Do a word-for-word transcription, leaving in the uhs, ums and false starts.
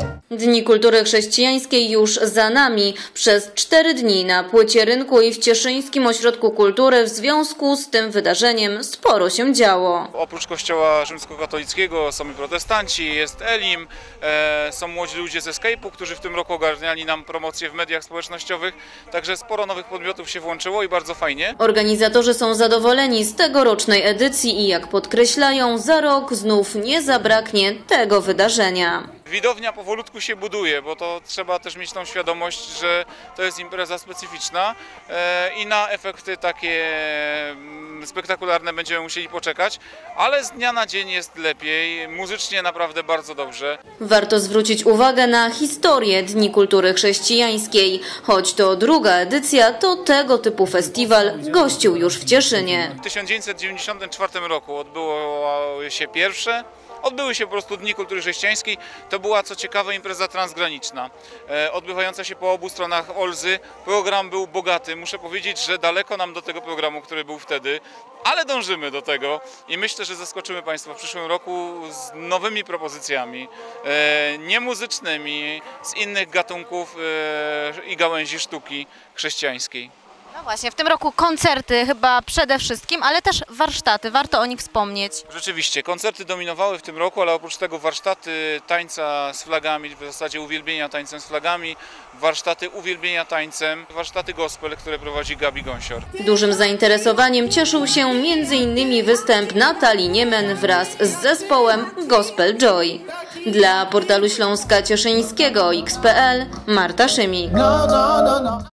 Dni Kultury Chrześcijańskiej już za nami. Przez cztery dni na Płycie Rynku i w Cieszyńskim Ośrodku Kultury w związku z tym wydarzeniem sporo się działo. Oprócz kościoła rzymskokatolickiego są i protestanci, jest Elim, e, są młodzi ludzie ze Skype'u, którzy w tym roku ogarniali nam promocję w mediach społecznościowych, także sporo nowych podmiotów się włączyło i bardzo fajnie. Organizatorzy są zadowoleni z tegorocznej edycji i jak podkreślają, za rok znów nie zabraknie tego wydarzenia. Widownia powolutku się buduje, bo to trzeba też mieć tą świadomość, że to jest impreza specyficzna e, i na efekty takie spektakularne będziemy musieli poczekać, ale z dnia na dzień jest lepiej, muzycznie naprawdę bardzo dobrze. Warto zwrócić uwagę na historię Dni Kultury Chrześcijańskiej. Choć to druga edycja, to tego typu festiwal gościł już w Cieszynie. W tysiąc dziewięćset dziewięćdziesiątym czwartym roku odbyło się pierwsze. Odbyły się po prostu Dni Kultury Chrześcijańskiej. To była, co ciekawe, impreza transgraniczna, e, odbywająca się po obu stronach Olzy. Program był bogaty. Muszę powiedzieć, że daleko nam do tego programu, który był wtedy, ale dążymy do tego i myślę, że zaskoczymy Państwa w przyszłym roku z nowymi propozycjami, e, niemuzycznymi, z innych gatunków e, i gałęzi sztuki chrześcijańskiej. No właśnie, w tym roku koncerty chyba przede wszystkim, ale też warsztaty, warto o nich wspomnieć. Rzeczywiście, koncerty dominowały w tym roku, ale oprócz tego warsztaty tańca z flagami, w zasadzie uwielbienia tańcem z flagami, warsztaty uwielbienia tańcem, warsztaty gospel, które prowadzi Gabi Gąsior. Dużym zainteresowaniem cieszył się między innymi występ Natalii Niemen wraz z zespołem Gospel Joy. Dla portalu Śląska Cieszyńskiego X kropka p l Marta Szymik.